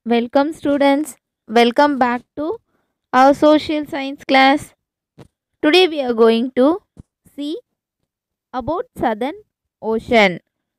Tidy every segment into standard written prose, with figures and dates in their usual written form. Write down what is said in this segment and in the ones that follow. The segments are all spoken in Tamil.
Welcome students. Welcome back to our social science class. Today we are going to see about Southern Ocean.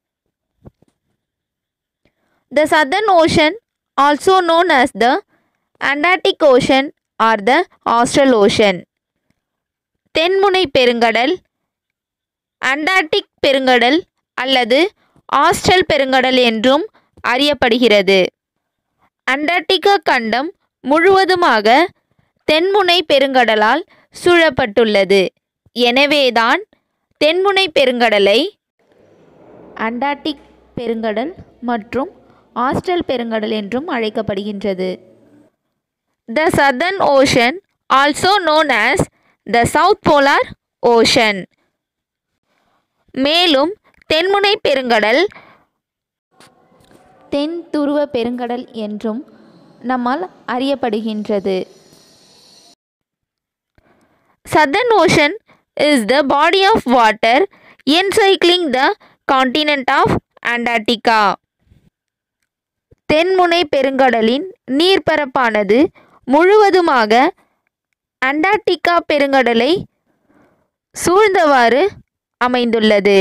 The Southern Ocean, also known as the Antarctic Ocean or the Austral Ocean. தென்முனை பெருங்கடல், அண்டார்டிக் பெருங்கடல் அல்லது ஆஸ்ட்ரல் பெருங்கடல் என்றும் அறியப்படுகிறது. அண்டார்டிகா கண்டம் முழுவதுமாக தென்முனை பெருங்கடலால் சூழப்பட்டுள்ளது. எனவேதான் தென்முனை பெருங்கடலை அண்டார்டிக் பெருங்கடல் மற்றும் ஆஸ்ட்ரல் பெருங்கடல் என்றும் அழைக்கப்படுகின்றது. The Southern Ocean, also known as the South Polar Ocean. மேலும் தென்முனை பெருங்கடல் தென் துருவ பெருங்கடல் என்றும் நம்மால் அறியப்படுகின்றது. Southern Ocean is the body of water encircling the continent of Antarctica. தென்முனை பெருங்கடலின் நீர்ப்பரப்பானது முழுவதுமாக அண்டார்டிகா பெருங்கடலை சூழ்ந்தவாறு அமைந்துள்ளது.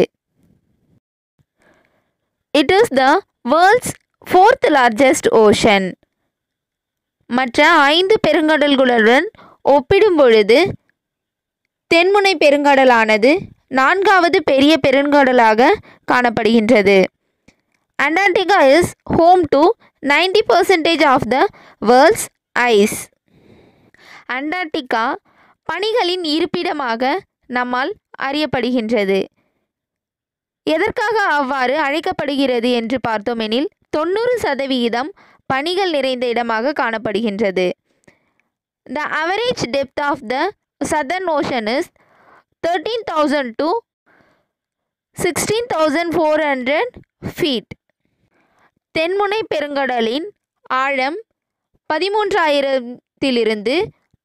It is the world's fourth largest ocean. மற்ற 5 பெருங்கடல்களுடன் ஒப்பிடும்பொழுது தென்முனை பெருங்கடலானது 4வது பெரிய பெருங்கடலாக காணப்படுகின்றது. Antarctica is home to 90% of the world's ice. Antarctica பனிகளின் இருப்பிடமாக நம்மால் அறியப்படுகின்றது. எதற்காக அவ்வாறு அழைக்கப்படுகிறது என்று பார்த்தோமெனில் 90% பனிகள் நிறைந்த இடமாக காணப்படுகின்றது. The average depth of the Southern Ocean is 13,000 to 16,400 feet. தென்முனை பெருங்கடலின் ஆழம் 13,000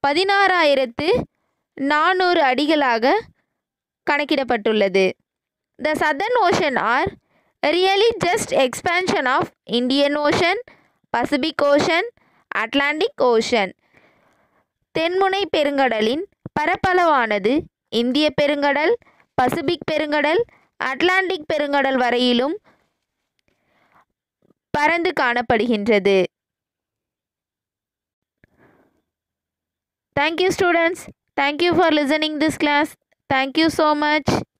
16,400 அடிகளாக கணக்கிடப்பட்டுள்ளது. The Southern Ocean are really just expansion of Indian Ocean, Pacific Ocean, Atlantic Ocean. தென்முனை பெருங்கடலின் பரப்பளவானது இந்திய பெருங்கடல், பசிபிக் பெருங்கடல், அட்லாண்டிக் பெருங்கடல் வரையிலும் பரந்து காணப்படுகின்றது. Thank you students. Thank you for listening this class. Thank you so much.